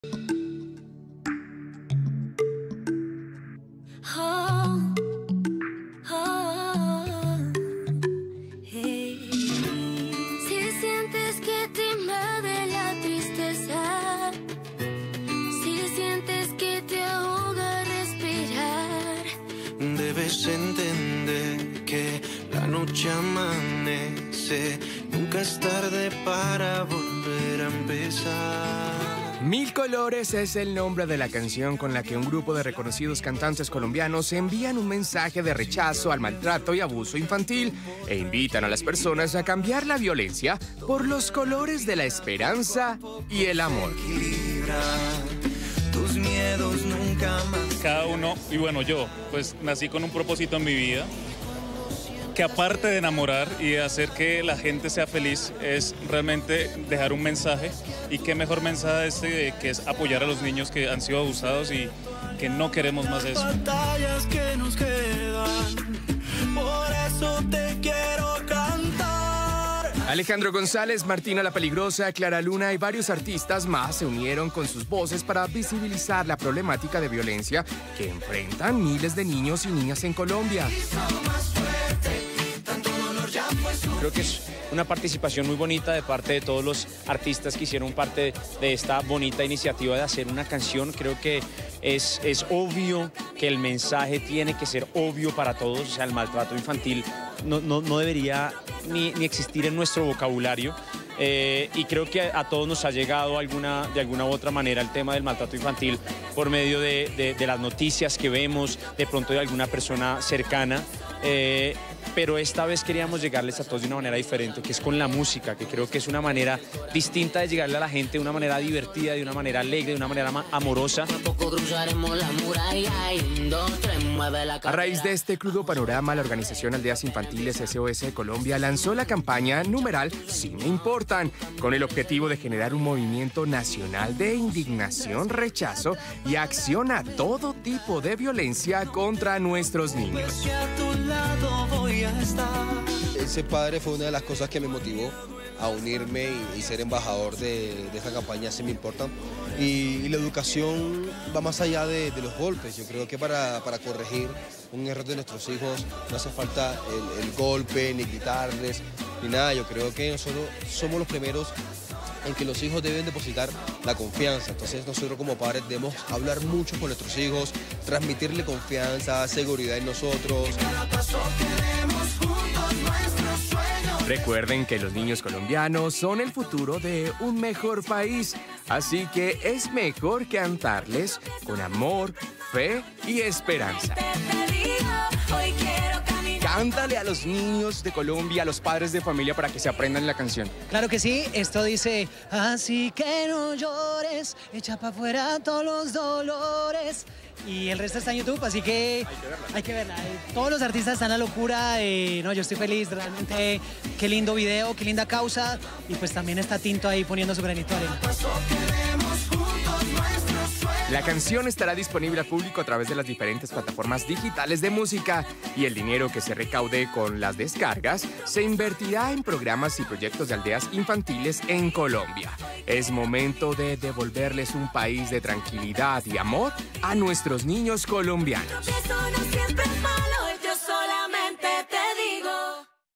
Oh, oh, hey. Si sientes que te invade la tristeza, si sientes que te ahoga respirar, debes entender que la noche amanece, nunca es tarde para volver a empezar. Mil Colores es el nombre de la canción con la que un grupo de reconocidos cantantes colombianos envían un mensaje de rechazo al maltrato y abuso infantil e invitan a las personas a cambiar la violencia por los colores de la esperanza y el amor. Tus miedos nunca más. Cada uno, y bueno, yo pues nací con un propósito en mi vida, que aparte de enamorar y de hacer que la gente sea feliz, es realmente dejar un mensaje. Y qué mejor mensaje que es apoyar a los niños que han sido abusados y que no queremos más de eso. Batallas que nos quedan, por eso te quiero cantar. Alejandro González, Martina La Peligrosa, Clara Luna y varios artistas más se unieron con sus voces para visibilizar la problemática de violencia que enfrentan miles de niños y niñas en Colombia. Creo que es una participación muy bonita de parte de todos los artistas que hicieron parte de esta bonita iniciativa de hacer una canción. Creo que es obvio que el mensaje tiene que ser obvio para todos. O sea, el maltrato infantil no debería ni existir en nuestro vocabulario. Y creo que a todos nos ha llegado de alguna u otra manera el tema del maltrato infantil por medio de las noticias que vemos, de pronto de alguna persona cercana. Pero esta vez queríamos llegarles a todos de una manera diferente, que es con la música, que creo que es una manera distinta de llegarle a la gente, de una manera divertida, de una manera alegre, de una manera amorosa. A raíz de este crudo panorama, la organización Aldeas Infantiles SOS de Colombia lanzó la campaña numeral Sí Me Importan, con el objetivo de generar un movimiento nacional de indignación, rechazo y acción a todo tipo de violencia contra nuestros niños. Ese padre fue una de las cosas que me motivó a unirme y ser embajador de esa campaña Sí Me Importan. Y la educación va más allá de los golpes. Yo creo que para corregir un error de nuestros hijos no hace falta el golpe, ni gritarles, ni nada. Yo creo que nosotros somos los primeros en que los hijos deben depositar la confianza. Entonces nosotros como padres debemos hablar mucho con nuestros hijos, transmitirle confianza, seguridad en nosotros. Recuerden que los niños colombianos son el futuro de un mejor país, así que es mejor cantarles con amor, fe y esperanza. Cántale a los niños de Colombia, a los padres de familia para que se aprendan la canción. Claro que sí, esto dice: así que no llores, echa para afuera todos los dolores. Y el resto está en YouTube, así que hay que verla. Todos los artistas están a locura, no, yo estoy feliz, realmente qué lindo video, qué linda causa. Y pues también está Tinto ahí poniendo su granito de arena. La canción estará disponible al público a través de las diferentes plataformas digitales de música y el dinero que se recaude con las descargas se invertirá en programas y proyectos de aldeas infantiles en Colombia. Es momento de devolverles un país de tranquilidad y amor a nuestros niños colombianos.